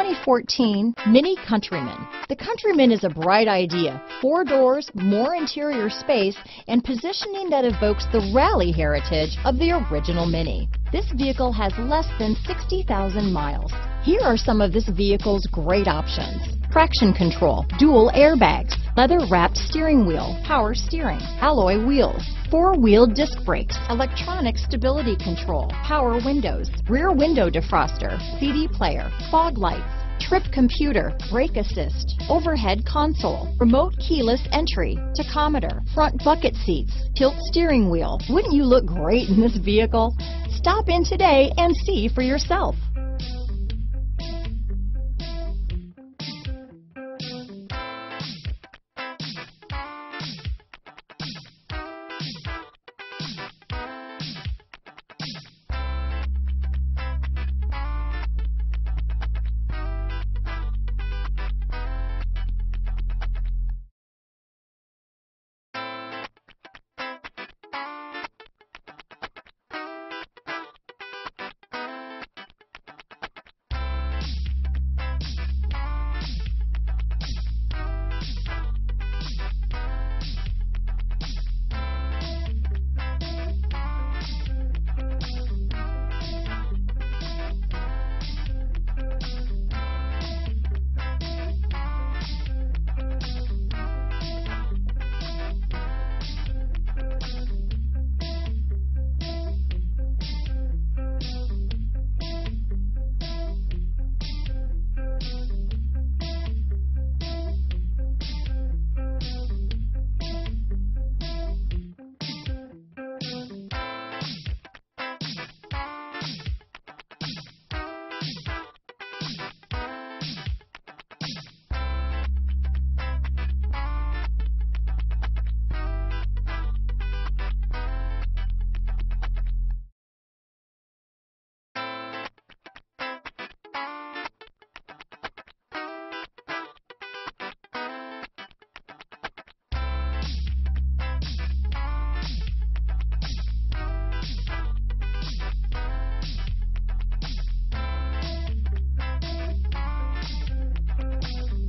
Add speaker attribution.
Speaker 1: 2014 Mini Countryman. The Countryman is a bright idea. 4 doors, more interior space, and positioning that evokes the rally heritage of the original Mini. This vehicle has less than 60,000 miles. Here are some of this vehicle's great options: traction control, dual airbags, leather-wrapped steering wheel, power steering, alloy wheels, 4-wheel disc brakes, electronic stability control, power windows, rear window defroster, CD player, fog lights, trip computer, brake assist, overhead console, remote keyless entry, tachometer, front bucket seats, tilt steering wheel. Wouldn't you look great in this vehicle? Stop in today and see for yourself.